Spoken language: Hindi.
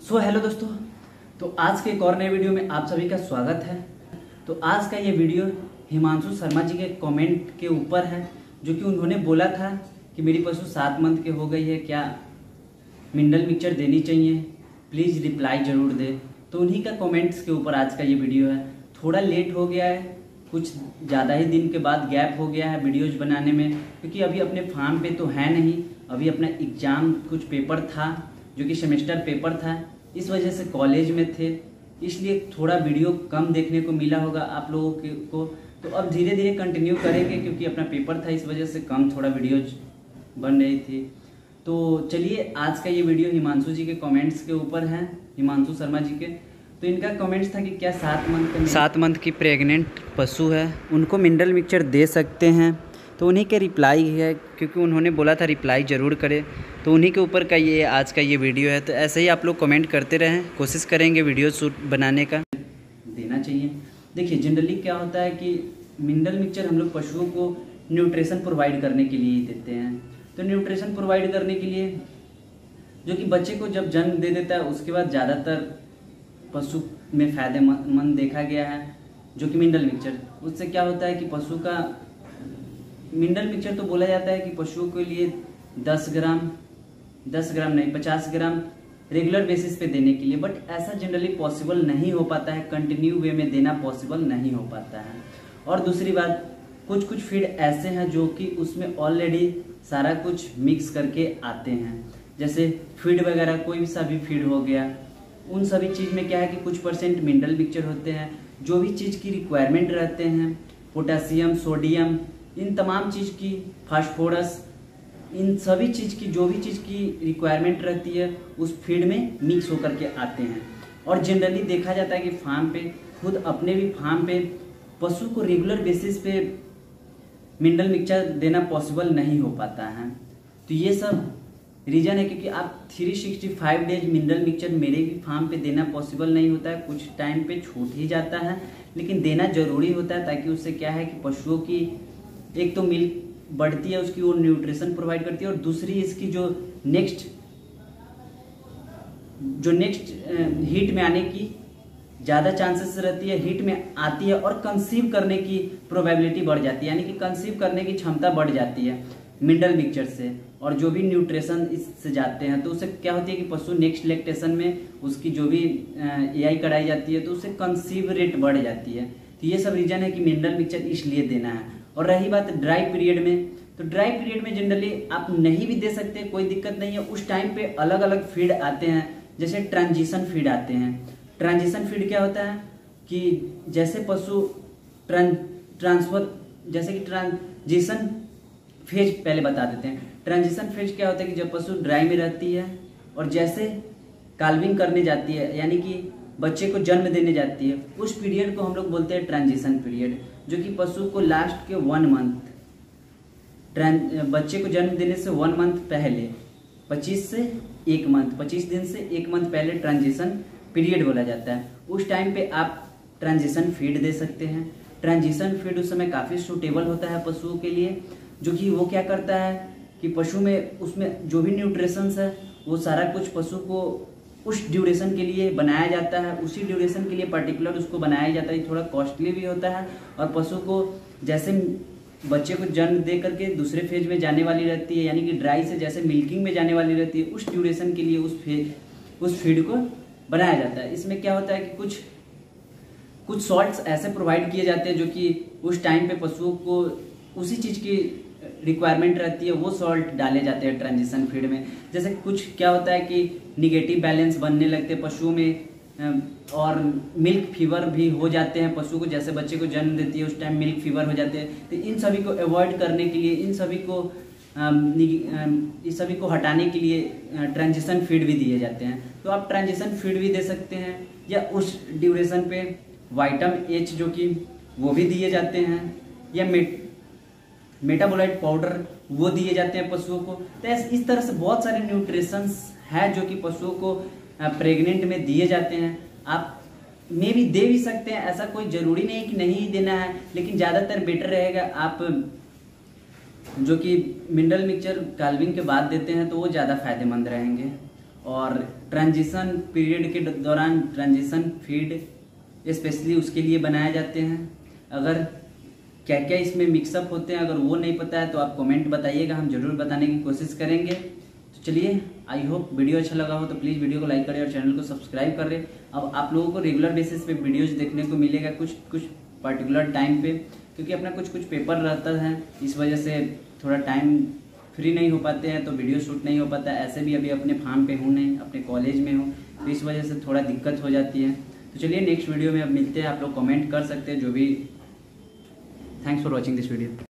हेलो दोस्तों। तो आज के एक और नए वीडियो में आप सभी का स्वागत है। तो आज का ये वीडियो हिमांशु शर्मा जी के कमेंट के ऊपर है, जो कि उन्होंने बोला था कि मेरी पशु 7 मंथ के हो गई है, क्या मिनरल मिक्सचर देनी चाहिए, प्लीज़ रिप्लाई ज़रूर दे। तो उन्हीं का कमेंट्स के ऊपर आज का ये वीडियो है। थोड़ा लेट हो गया है, कुछ ज़्यादा ही दिन के बाद गैप हो गया है वीडियोज़ बनाने में, क्योंकि अभी अपने फार्म पे तो है नहीं, अभी अपना एग्ज़ाम कुछ पेपर था जो कि सेमेस्टर पेपर था, इस वजह से कॉलेज में थे, इसलिए थोड़ा वीडियो कम देखने को मिला होगा आप लोगों को। तो अब धीरे धीरे कंटिन्यू करेंगे, क्योंकि अपना पेपर था इस वजह से कम थोड़ा वीडियोज बन रही थी। तो चलिए आज का ये वीडियो हिमांशु जी के कमेंट्स के ऊपर है, हिमांशु शर्मा जी के। तो इनका कमेंट्स था कि क्या 7 मंथ की प्रेग्नेंट पशु है उनको मिनरल मिक्सचर दे सकते हैं। तो उन्हीं के रिप्लाई है, क्योंकि उन्होंने बोला था रिप्लाई ज़रूर करें, तो उन्हीं के ऊपर का ये आज का ये वीडियो है। तो ऐसे ही आप लोग कमेंट करते रहें, कोशिश करेंगे वीडियो शूट बनाने का। देना चाहिए। देखिए जनरली क्या होता है कि मिनरल मिक्सचर हम लोग पशुओं को न्यूट्रिशन प्रोवाइड करने के लिए ही देते हैं। तो न्यूट्रिशन प्रोवाइड करने के लिए जो कि बच्चे को जब जन्म दे देता है उसके बाद ज़्यादातर पशु में फ़ायदेमंद देखा गया है जो कि मिनरल मिक्सचर। उससे क्या होता है कि पशु का मिनरल मिक्सचर तो बोला जाता है कि पशुओं के लिए 10 ग्राम नहीं 50 ग्राम रेगुलर बेसिस पे देने के लिए, बट ऐसा जनरली पॉसिबल नहीं हो पाता है, कंटिन्यू वे में देना पॉसिबल नहीं हो पाता है। और दूसरी बात, कुछ फीड ऐसे हैं जो कि उसमें ऑलरेडी सारा कुछ मिक्स करके आते हैं, जैसे फीड वगैरह कोई सा भी फीड हो गया, उन सभी चीज़ में क्या है कि कुछ % मिनरल मिक्सचर होते हैं। जो भी चीज़ की रिक्वायरमेंट रहते हैं, पोटेशियम, सोडियम, इन तमाम चीज़ की, फास्फोरस, इन सभी चीज़ की जो भी चीज़ की रिक्वायरमेंट रहती है उस फीड में मिक्स होकर के आते हैं। और जनरली देखा जाता है कि फार्म पे, खुद अपने भी फार्म पे पशु को रेगुलर बेसिस पे मिनरल मिक्सचर देना पॉसिबल नहीं हो पाता है। तो ये सब रीज़न है, क्योंकि आप 365 डेज मिनरल मिक्सचर मेरे भी फार्म पे देना पॉसिबल नहीं होता है, कुछ टाइम पे छूट ही जाता है, लेकिन देना ज़रूरी होता है, ताकि उससे क्या है कि पशुओं की एक तो मिल्क बढ़ती है, उसकी वो न्यूट्रिशन प्रोवाइड करती है, और दूसरी इसकी जो नेक्स्ट हीट में आने की ज़्यादा चांसेस रहती है, हीट में आती है, और कंसीव करने की प्रोबेबिलिटी बढ़ जाती है, यानी कि कंसीव करने की क्षमता बढ़ जाती है मिनरल मिक्सचर से। और जो भी न्यूट्रिशन इससे जाते हैं तो उससे क्या होती है कि पशु नेक्स्ट लैक्टेशन में उसकी जो भी एआई कराई जाती है तो उससे कंसीव रेट बढ़ जाती है। तो ये सब रीज़न है कि मिनरल मिक्सचर इसलिए देना है। और रही बात ड्राई पीरियड में, तो ड्राई पीरियड में जनरली आप नहीं भी दे सकते, कोई दिक्कत नहीं है। उस टाइम पे अलग अलग फीड आते हैं, जैसे ट्रांजिशन फीड आते हैं। ट्रांजिशन फीड क्या होता है कि जैसे पशु जैसे कि ट्रांजिशन फेज पहले बता देते हैं। ट्रांजिशन फेज क्या होता है कि जब पशु ड्राई में रहती है और जैसे काल्विंग करने जाती है, यानी कि बच्चे को जन्म देने जाती है, उस पीरियड को हम लोग बोलते हैं ट्रांजिशन पीरियड, जो कि पशु को लास्ट के 1 मंथ, बच्चे को जन्म देने से 1 मंथ पहले, 25 दिन से 1 मंथ पहले ट्रांजिशन पीरियड बोला जाता है। उस टाइम पे आप ट्रांजिशन फीड दे सकते हैं। ट्रांजिशन फीड उस समय काफ़ी सूटेबल होता है पशुओं के लिए, जो कि वो क्या करता है कि पशु में उसमें जो भी न्यूट्रिशंस है वो सारा कुछ पशु को उस ड्यूरेशन के लिए बनाया जाता है, उसी ड्यूरेशन के लिए पर्टिकुलर उसको बनाया जाता है। थोड़ा कॉस्टली भी होता है, और पशु को जैसे बच्चे को जन्म दे करके दूसरे फेज में जाने वाली रहती है, यानी कि ड्राई से जैसे मिल्किंग में जाने वाली रहती है, उस ड्यूरेशन के लिए उस फीड को बनाया जाता है। इसमें क्या होता है कि कुछ सॉल्ट्स ऐसे प्रोवाइड किए जाते हैं जो कि उस टाइम पे पशुओं को उसी चीज़ की रिक्वायरमेंट रहती है, वो सॉल्ट डाले जाते हैं ट्रांजिशन फीड में। जैसे कुछ क्या होता है कि निगेटिव बैलेंस बनने लगते हैं पशुओं में, और मिल्क फीवर भी हो जाते हैं पशु को, जैसे बच्चे को जन्म देती है उस टाइम मिल्क फीवर हो जाते हैं। तो इन सभी को अवॉइड करने के लिए, इन सभी को हटाने के लिए ट्रांजिशन फीड भी दिए जाते हैं। तो आप ट्रांजिशन फीड भी दे सकते हैं, या उस ड्यूरेशन पे विटामिन एच जो कि वो भी दिए जाते हैं, या मेटाबोलाइट पाउडर वो दिए जाते हैं पशुओं को। तो इस तरह से बहुत सारे न्यूट्रिशंस है जो कि पशुओं को प्रेग्नेंट में दिए जाते हैं। आप में भी दे भी सकते हैं, ऐसा कोई ज़रूरी नहीं कि नहीं देना है, लेकिन ज़्यादातर बेटर रहेगा आप जो कि मिनरल मिक्सचर काल्विंग के बाद देते हैं तो वो ज़्यादा फायदेमंद रहेंगे। और ट्रांजिशन पीरियड के दौरान ट्रांजिशन फीड स्पेशली उसके लिए बनाए जाते हैं। अगर क्या क्या इसमें मिक्सअप होते हैं अगर वो नहीं पता है तो आप कमेंट बताइएगा, हम जरूर बताने की कोशिश करेंगे। तो चलिए, आई होप वीडियो अच्छा लगा हो तो प्लीज़ वीडियो को लाइक करें और चैनल को सब्सक्राइब करें। अब आप लोगों को रेगुलर बेसिस पे वीडियोज देखने को मिलेगा कुछ पर्टिकुलर टाइम पे, क्योंकि अपना कुछ पेपर रहता है, इस वजह से थोड़ा टाइम फ्री नहीं हो पाते हैं तो वीडियो शूट नहीं हो पाता है। ऐसे भी अभी अपने फार्म पे हूँ नहीं, अपने कॉलेज में हूँ, तो इस वजह से थोड़ा दिक्कत हो जाती है। तो चलिए नेक्स्ट वीडियो में अब मिलते हैं, आप लोग कमेंट कर सकते हैं जो भी। Thanks for watching this video.